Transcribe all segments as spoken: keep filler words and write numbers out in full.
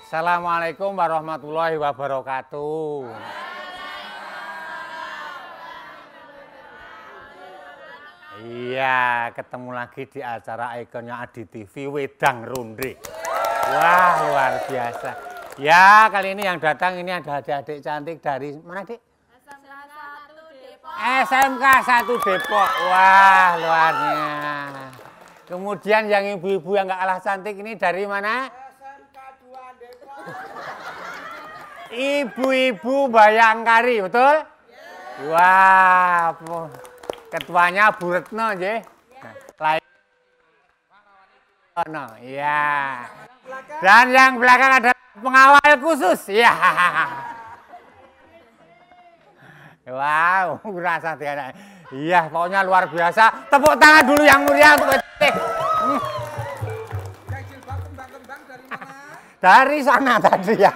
Assalamualaikum warahmatullahi wabarakatuh. Iya, ketemu lagi di acara ikonnya Adi T V Wedang Ronde. Wah, luar biasa. Ya, kali ini yang datang ini ada adik-adik cantik dari mana, Dik? S M K satu Depok. Wah, luarnya. Kemudian yang ibu-ibu yang nggak kalah cantik ini dari mana? Ibu-ibu Bayangkari, betul? Wah, ketuanya Bu Retno, nggih. Lain. Oh, no, ya. Dan yang belakang ada pengawal khusus, ya. Wow, rasa tiada. Iya, pokoknya luar biasa. Tepuk tangan dulu yang mulia untuk Etik. Hmm. Dari sana tadi ya.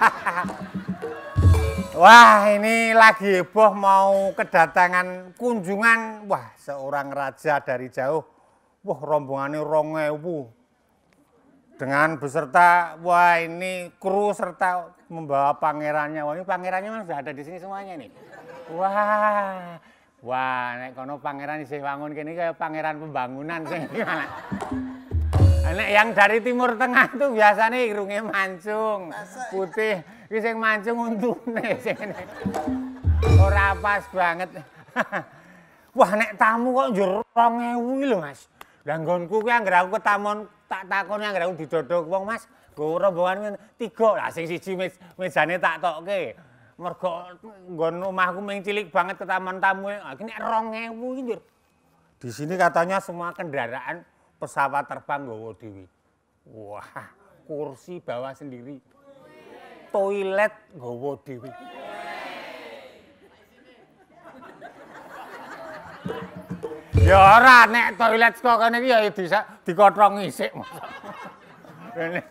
Wah, ini lagi heboh mau kedatangan kunjungan. Wah, seorang raja dari jauh. Wah, rombongannya rong ewu. Dengan beserta, wah ini kru serta membawa pangerannya. Wah, ini pangerannya memang sudah ada di sini semuanya nih. Wah, wah, nek kono pangeran isih wangun kene kayak pangeran pembangunan sing gimana. Nek yang dari Timur Tengah tuh biasanya irunge mancung, putih. Iki sing mancung untune sing ngene. Ora pas banget. Wah, nek tamu kok njur rong ewu lho, Mas. Lah nggonku kuwi anggere aku ketamon tak takoni anggere aku didodok wong, Mas. Nggo rombongan tiga. Lah sing siji mejane tak tokke. Mergo nggon omahku ming cilik banget ke taman tamu. Iki nek rong ewu iki njur. Di sini katanya semua kendaraan pesawat terbang nggawa dhewe. Wah, kursi bawa sendiri. Toilet nggawa dhewe. Ya ora nek toilet kok kene iki ya bisa dikothong isik. Rene.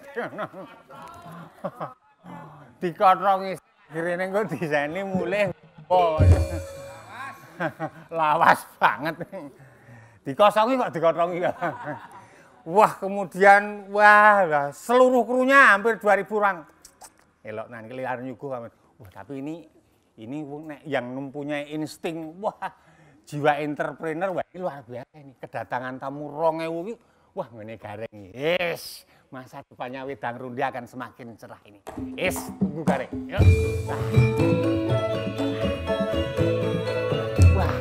Dikothong isik rene engko diseni mulih. Oh. Lawas banget. Dikosongi kok dikothongi. Wah, kemudian wah seluruh krunya hampir dua ribu orang. Elok nanti keliaran nyuguh. Wah, tapi ini ini yang mempunyai insting, wah jiwa entrepreneur, wah ini luar biasa ini. Kedatangan tamu rong ewu ini, wah ngene gareng. Yes, masa depannya Wedang Ronde akan semakin cerah ini. Yes, tunggu gareng. Yuk. Nah. Wah.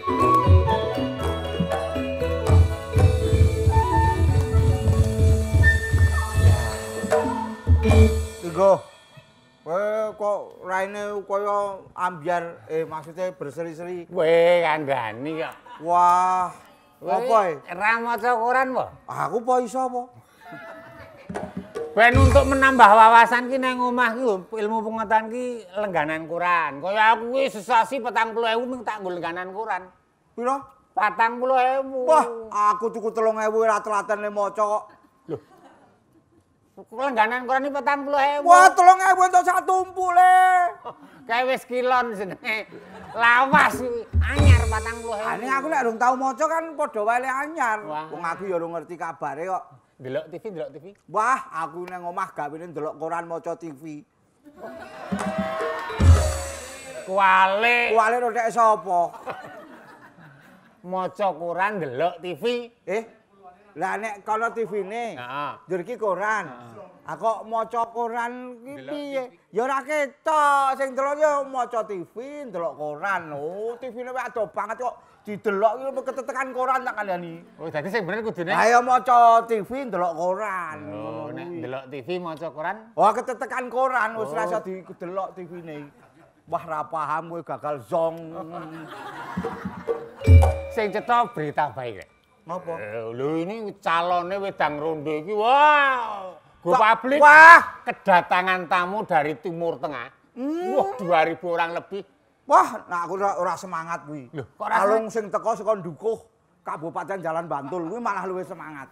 Tigo. Weh kok raine kaya ambyar eh maksudnya berseri-seri. Weh kandhani kok. Wah. Apa e? Ra maca Quran po? Aku po iso apa? Ben untuk menambah wawasan ki nang omah ki ilmu pengetahuan ki lengganan Quran. Kaya aku ki sesasi patang puluh ewu ming tak nggo lengganan Quran. Piro? patang puluh ewu. Wah, aku tuku telung ewu ora telaten le maca kok. Lho. Lengganan Quran iki patang puluh ewu. Wah, telung ewu entuk sak tumpule. Kae wis kilon jenenge. Lawas anyar patang puluh ewu. Ane aku nek durung tau maca kan padha wae le anyar. Wah. Wong aku ya ora ngerti kabare kok. Delok T V, delok T V. Wah, aku nang omah gawene ndelok koran maca T V. Kuale. Kuale rodek sapa? Maca Quran delok T V. Eh? Lah nek kono T V-ne. Heeh. Njur iki koran. Ah kok maca koran ki piye? Ya ora ketok, sing delok ya maca T V, ndelok koran. Oh, T V-ne wis ado banget kok didelok iki ketetekan koran tak kandhani. Oh, dadi sing bener kudune. Ayo maca T V, ndelok koran. Oh, nek ndelok T V maca Quran. Oh, ketetekan koran wis ora iso didelok T V-ne. Wah, ra paham kowe gagal zong. Sing cetha berita baik. Napa? Lho ini calonnya Wedang Ronde iki wah, go publik. Wah, kedatangan tamu dari Timur Tengah. Hmm. Wah, dua ribu orang lebih. Wah, nah aku ora, ora semangat kuwi. Loh, kok ora Alung sing teko saka Dukuh Kabupaten Jalan Bantul kuwi malah luwih semangat.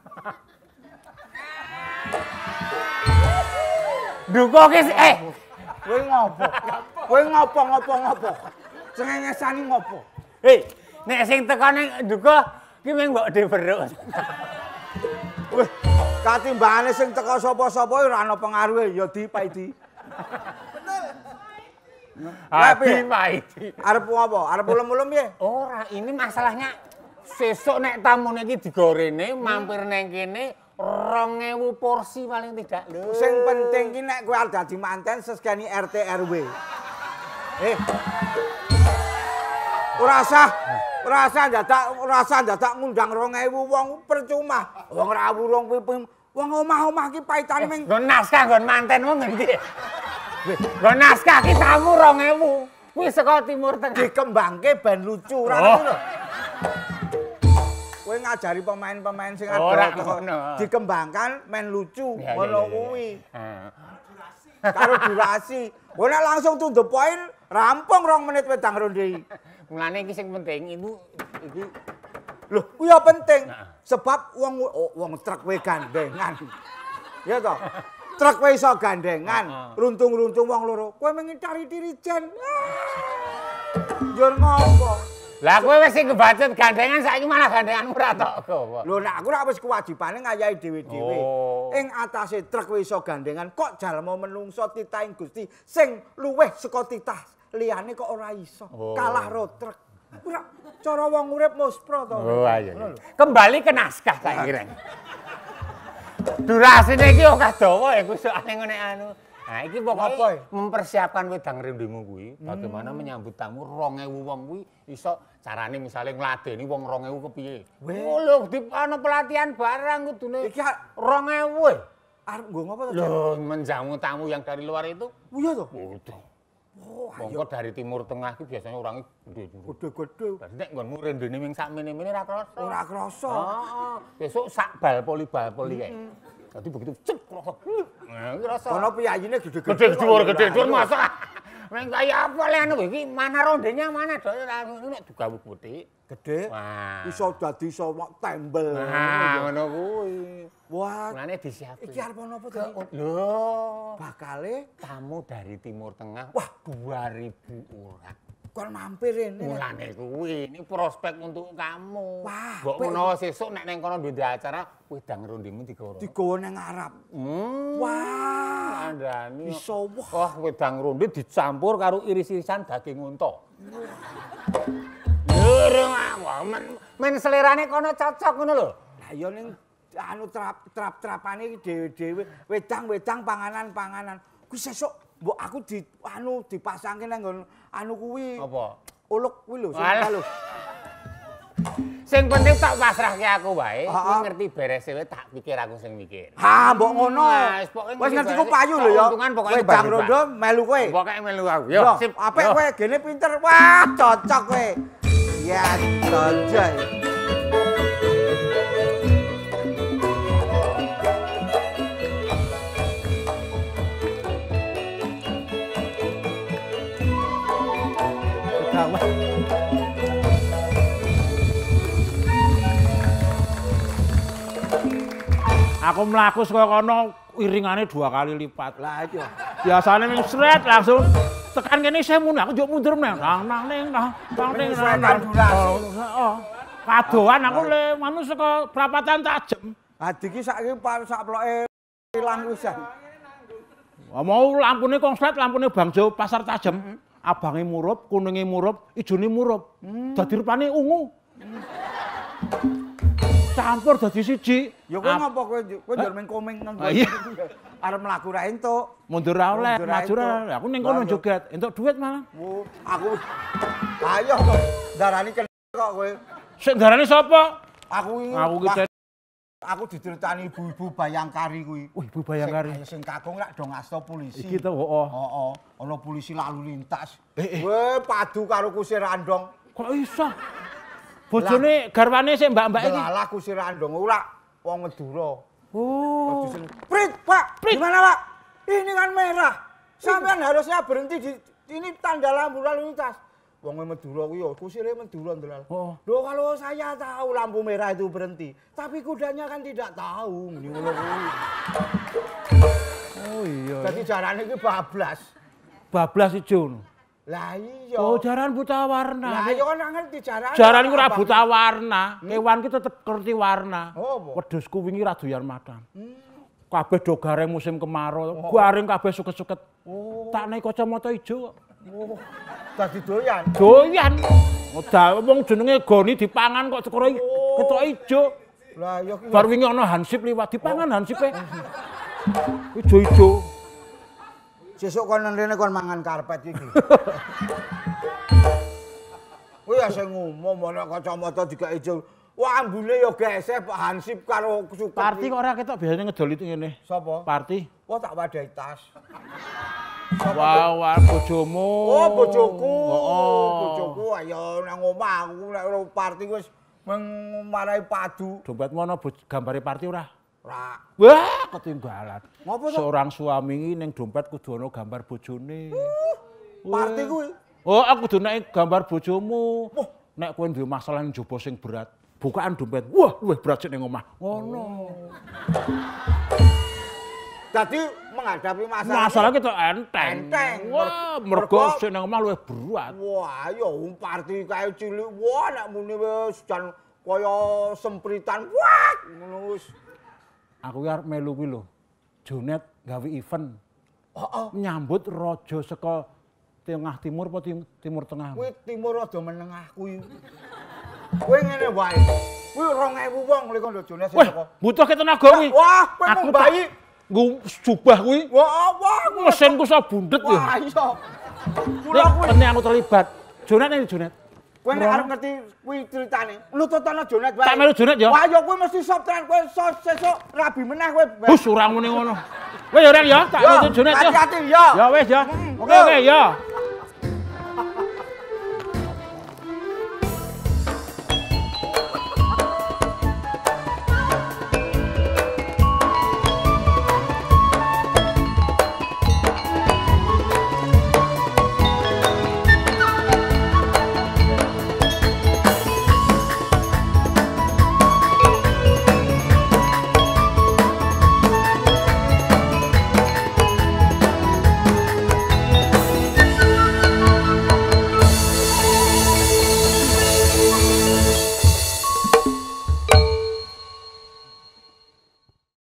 Dukuh ki eh Kowe ngopo? Kowe ngopo ngopo ngopo? Cengengesani ngopo? Hei, nek sing teko ning Dukuh ki mung mbok diberuk. Wih, katimbangane sing teko sapa-sapa ora ana pengaruhe ya di Paidi. Hati maiti. Arep apa? Arep ulem-ulem piye? Ora, ini masalahnya sesuk nek tamune iki digorene mampir neng kene rong ewu porsi paling tidak lho. Sing penting ki nek kowe arep dadi manten sesgani R T R W. Eh. Ora usah, ora usah dadak, ora usah dadak ngundang rong ewu wong percuma. Wong rawuh rong pipim, wong omah-omah ki paitane ming nggon naskah nggon mantenmu ngendi? Nggon naskah ki tamu rong ewu. Kuwi saka Timur Tengah. Dikembangke ben lucu, ora ngono lho. Kowe ngajari pemain-pemain sing ora ada ngono. dikembangkan men lucu Ya, ngono ya, ya, ya. kuwi. Heeh. Karo durasi. Kowe nek langsung to the point rampung rong menit wedang ronde. Mulane iki sing penting itu iki Loh, kuwi ya penting. Nah. Sebab wong oh, wong truk we gandengan. Ya toh? Truk we iso gandengan, runtung-runtung wong loro. Kowe mengi cari dirijen. Njur ngopo? lah kowe wis sing kebacut gandengan saiki malah gandenganmu ora tok kok. Lho nek aku ora wis kewajibane ngayahi dhewe-dhewe. Oh. Ing atase truk wis iso gandengan kok jalma menungso titahing Gusti sing luweh saka titah liyane kok ora iso. Oh. Kalah ro truk. Ora cara wong urip muspro to. Oh iya. Kembali ke naskah saiki reng. Durasine iki ora dawa ya kuwi soalnya ngene anu. Nah, iki pokoknya mempersiapkan wedang rindumu kuwi, bagaimana menyambut tamu rong ewu wong kuwi iso carane misale ngladeni wong rong ewu kepiye. Oh lho, di ana pelatihan barang kudune. Iki rong ewu e. arep nggo ngopo to? Lho, menjamu tamu yang dari luar itu. Oh iya to? Udah. Oh, Mongko dari Timur Tengah iki biasanya orangnya gede. gede-gede. Dadi nek nggonmu rendene ming sak mene-mene ora krasa. Ora krasa. Heeh. Besok sak bal poli bal poli kae. Dadi begitu cek krasa. Nah, iki rasa. Kono piyayine gede-gede. Gede dhuwur, gede dhuwur masa. Meng kaya apa le anu iki mana rondenya mana dok ngono nek digawe putih. Gede. Wah. Iso dadi iso tembel. Nah, ngono kuwi. Wah, Mulane disiapin. iki arep ono apa to? Lho, Bakale tamu dari Timur Tengah. Wah. dua ribu orang. kon mampir rene. Mulane kuwi, ini prospek untuk kamu. Wah, Mbok menawa sesuk nek ning kono duwe acara, wedang rondemu digawa. Digawa nang ngarep. Hmm. Wah. Andani. Iso wah. Wah, wedang ronde dicampur karo iris-irisan daging unta. Lho, wah, men, men selerane kono cocok ngono lho. Lah ya ning anu trap trap-trapane iki dhewe-dhewe, wedang-wedang panganan-panganan. Kuwi sesuk mbok aku di anu dipasangke nang nggon anu kuwi. Apa? Uluk kuwi lho, sing Alah. lho. Sing penting tak pasrahke aku wae, Ah, kuwi ah. ngerti beres wae tak pikir aku sing mikir. Ha, mbok ngono. Nah, wis pokoke Wis ngerti ku ngerti payu lho ya. keuntungan pokoknya Wedang bagi, Pak. rondo melu kowe. Pokoke melu aku. Yo, Yo, sip. apik Yo. kowe, gene pinter. Wah, cocok kowe. Ya, tonjoy. Aku mlaku saka kono iringane dua kali lipat. Lah iya. Biasane ning sret langsung tekan kene isih mundur, aku njuk mundur meneh. Nang nang ning nang nang ning Menyesuaikan durasi. Heeh. Kadoan aku le manu saka prapatan Tajem. Adi ki saiki sak ploke ilang wisan. Mau lampune konslet, lampune Bangjo Pasar Tajem. Abange murup, kuninge murup, ijone murup. Dadi rupane ungu. Campur dadi siji. Ya kowe ngopo kowe kowe njur ming komeng nang Ah, iya. arep mlaku ra entuk. Mundur ra oleh, Mundur ra maju ra. entuk. Aku ning kono Lah, iya. joget, entuk duit malah. Oh, aku ayo kok darani kena kok kowe. Sing darane sapa? Aku iki Aku ki wah, aku diceritani ibu-ibu Bayangkari kuwi. Wih, Bu Bayangkari. Sing, sing kakung lak do ngasta polisi. Iki to, heeh. Heeh, ana polisi lalu lintas. Eh, eh. Weh, padu karo kusir andong. Kok iso? Bojone garwane sik mbak-mbak iki. Delalah kusir andong ora wong Madura. Oh. Disen, Prit, Pak. Prit. Gimana, Pak? Ini kan merah. Sampean harusnya berhenti di ini tanda lampu lalu lintas. Wong Madura kuwi ya kusire Madura ndelal. Oh. Loh, kalau saya tahu lampu merah itu berhenti, tapi kudanya kan tidak tahu. Ini ngono kuwi. Oh iya. Dadi jarane iki bablas. Bablas ijo. Lah iya. Oh, jaran buta warna. Lah iya kan nggak ngerti jarane. Jaran iku ora Abang. buta warna. Kewan ki tetep ngerti warna. Oh, apa? Wedhusku wingi ra doyan makan. kabeh do garing musim kemarau, garing kabeh suket-suket. Oh. Tak naik kacamata ijo kok. Oh. Dadi doyan. Doyan. Udah wong jenenge goni dipangan kok sekoro ketok ijo. Lah ya ki. Bar wingi ana hansip liwat dipangan hansipe. Ijo-ijo. Sesuk kon rene kon mangan karpet iki. Kuwi ya sing ngomong ana kacamata digawe ijo. Wah ambune ya gesek Pak Hansip karo suket. Parti kok ora ketok biasane ngedol itu ngene. Sapa? Parti. Wah tak wadahi tas. Wah, wah bojomu. Oh, bojoku. Oh, bojoku ayo nang omah aku nek parti wis marai padu. Dompetmu ana gambare parti ora? Ora. Wah, ketinggalan. Ngopo to? Seorang suami ning dompet kudu ana gambar bojone. Parti kuwi. Oh, aku kudu nek gambar bojomu. Nek kowe duwe masalah njaba sing berat, bukaan dompet. Wah, luwih berat sik ning omah. Ngono. Jadi menghadapi masalah masalah kita enteng. Enteng. Wah, mergo sik nang omah luwih berat. Wah, ya wong parti kae cilik. Wah, nek muni wis jan kaya sempritan. Wah, ngono wis. Aku arep melu kuwi lho. Jonet gawe event. Heeh. Nyambut raja saka Tengah Timur apa Timur Tengah? Kuwi timur rada menengah kuwi. Kuwi ngene wae. Kuwi rong ewu wong lek kono Jonet saka. Butuh ke tenaga kuwi. Wah, kowe aku bayi. Nggo jubah kuwi. Wah, wah, mesinku sak bundet ya. Wah, iya. Kula kuwi penting aku terlibat. Jonet nek Jonet. Kowe nek arep ngerti kuwi critane, nututana Jonet wae. Tak melu Jonet ya. Wah, ya kuwi mesti soptran kowe sesuk rabi meneh kowe. Hus ora muni ngono. Wis ya Rek ya, tak nutut Jonet ya. Hati-hati ya. Ya wis ya. Oke oke ya.